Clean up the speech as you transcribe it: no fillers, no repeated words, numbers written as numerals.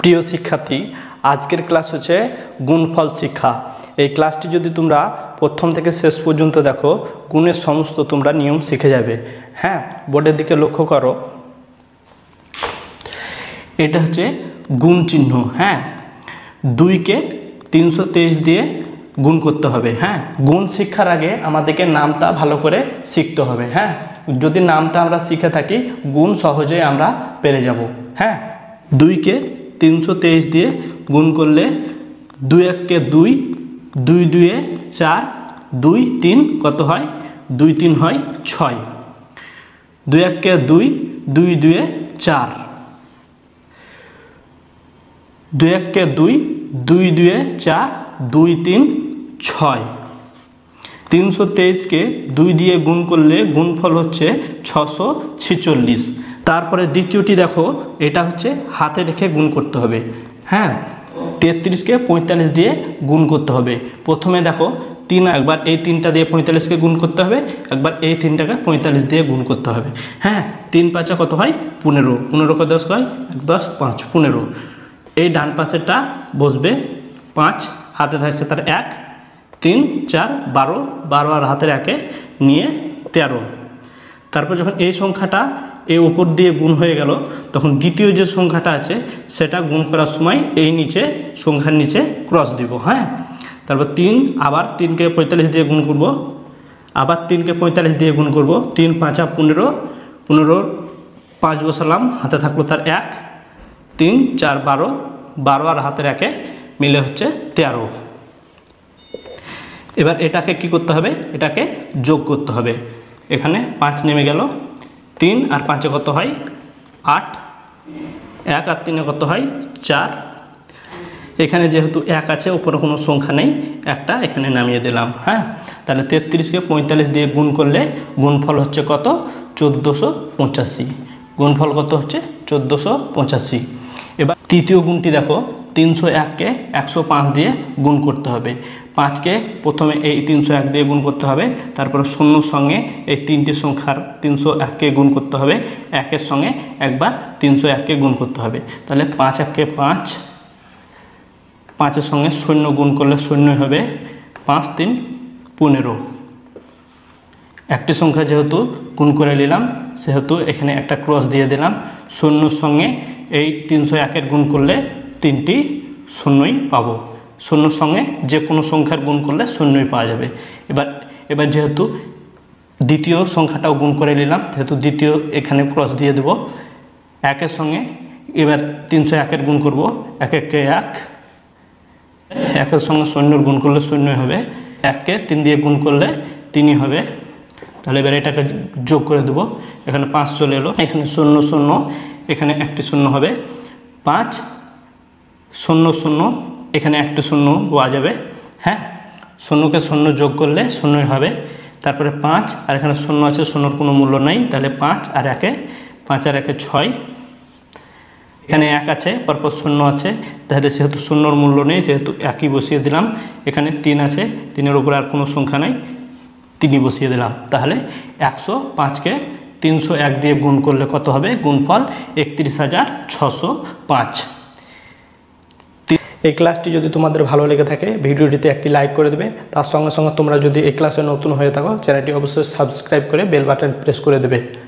প্রিয় শিক্ষার্থী, আজকের ক্লাস হচ্ছে গুণফল শিক্ষা। এই ক্লাসটি যদি তোমরা প্রথম থেকে শেষ পর্যন্ত দেখো, গুণের সমস্ত তোমরা নিয়ম শিখে যাবে। হ্যাঁ, বোর্ডের দিকে লক্ষ্য করো, এটা হচ্ছে গুণ চিহ্ন। হ্যাঁ, 2কে 323 দিয়ে গুণ করতে হবে। হ্যাঁ, গুণ শিক্ষার আগে আমাদেরকে নামটা ভালো করে শিখতে হবে। হ্যাঁ, যদি নামটা আমরা শিখে থাকি, গুণ সহজেই আমরা পেরে যাব। হ্যাঁ, 2কে 323 দিয়ে গুণ করলে 2 1 2, 2 2 4, 2 3 কত হয়? 2 3 হয় 6। 2 1 2, 2 2 4, 2 1 2, 2 2 4, 2 3 6। 323কে 2 দিয়ে গুণ করলে গুণফল হচ্ছে 646। তারপরে দ্বিতীয়টি দেখো, এটা হচ্ছে হাতে রেখে গুণ করতে হবে। হ্যাঁ, 33কে 45 দিয়ে গুণ করতে হবে। প্রথমে দেখো 3, একবার এই 3টা দিয়ে 45কে গুণ করতে হবে, একবার এই 3টাকে 45 দিয়ে গুণ করতে হবে। হ্যাঁ, 3 5 কত হয়? 15। 15 কত 10 হয়? 10 5 15। এই ডান পাশেরটা বসবে 5, হাতে থাকছে তার 1, 3 4 12, 12 আর হাতের 1 নিয়ে 13। তারপর যখন এই সংখ্যাটা এই উপর দিয়ে গুণ হয়ে গেল, তখন দ্বিতীয় যে সংখ্যাটা আছে সেটা গুণ করার সময় এই নিচে সংখ্যার নিচে ক্রস দিব। হ্যাঁ, তারপর 3, আবার 3কে 45 দিয়ে গুণ করব, আবার 3কে 45 দিয়ে গুণ করব। 3 5 15, 15 5 বসালাম, হাতে থাকলো তার 1, 3 4 12, 12 আর হাতের 1 মিলে হচ্ছে 13। এবার এটাকে কি করতে হবে? এটাকে যোগ করতে হবে। এখানে 5 নেমে গেল, 3 আর 5 কত হয়? 8, 1 আর 3 কত হয়? 4। এখানে যেহেতু 1 আছে, উপরে কোনো সংখ্যা নেই, একটা এখানে নামিয়ে দিলাম। হ্যাঁ, তাহলে 33কে 45 দিয়ে গুণ করলে গুণফল হচ্ছে কত? 1485। গুণফল কত হচ্ছে? 1485। এবার তৃতীয় গুণটি দেখো, 301কে 105 দিয়ে গুণ করতে হবে। 5কে প্রথমে এই 301 দিয়ে গুণ করতে হবে, তারপরে শূন্যর সঙ্গে এই 3টি সংখ্যার 301কে গুণ করতে হবে, 1-এর সঙ্গে একবার 301কে গুণ করতে হবে। তাহলে 5 1 5, 5-এর সঙ্গে শূন্য গুণ করলে শূন্যই হবে, 5 3 15। একটি সংখ্যা যেহেতু গুণ করে নিলাম, সেহেতু এখানে একটা ক্রস দিয়ে দিলাম। শূন্যর সঙ্গে এই 301-এর গুণ করলে 3টি শূন্যই পাবো। শূন্যর সঙ্গে যে কোনো সংখ্যার গুণ করলে শূন্যই পাওয়া যাবে। এবার যেহেতু দ্বিতীয় সংখ্যাটাও গুণ করে নিলাম, যেহেতু দ্বিতীয় এখানে ক্রস দিয়ে দেব। 1-এর সঙ্গে এবার 301-এর গুণ করব, 1 1 1, 1-এর সঙ্গে শূন্যর গুণ করলে শূন্যই হবে, 1কে 3 দিয়ে গুণ করলে 3ই হবে। তাহলে এবার এটাকে যোগ করে দেবো। এখানে 5 চলে এলো, এখানে 0 0, এখানে একটি শূন্য হবে। 5 0 0, এখানে একটি শূন্য পাওয়া যাবে। হ্যাঁ, শূন্যকে শূন্য যোগ করলে শূন্যই হবে। তারপরে 5, আর এখানে শূন্য আছে, শূন্যর কোনো মূল্য নেই, তাহলে 5 আর 1, 5 আর 1 6। এখানে 1 আছে, পরপর শূন্য আছে, তাহলে সেহেতু শূন্যর মূল্য নেই, যেহেতু 1ই বসিয়ে দিলাম। এখানে 3 আছে, 3-এর উপরে আর কোনো সংখ্যা নেই, 3ই বসিয়ে দিলাম। তাহলে 105কে 301 দিয়ে গুণ করলে কত হবে? গুণফল 31,605। এই ক্লাসটি যদি তোমাদের ভালো লেগে থাকে, ভিডিওটিতে একটি লাইক করে দেবে। তার সঙ্গে সঙ্গে তোমরা যদি এই ক্লাসে নতুন হয়ে থাকো, চ্যানেলটি অবশ্যই সাবস্ক্রাইব করে বেল বাটন প্রেস করে দেবে।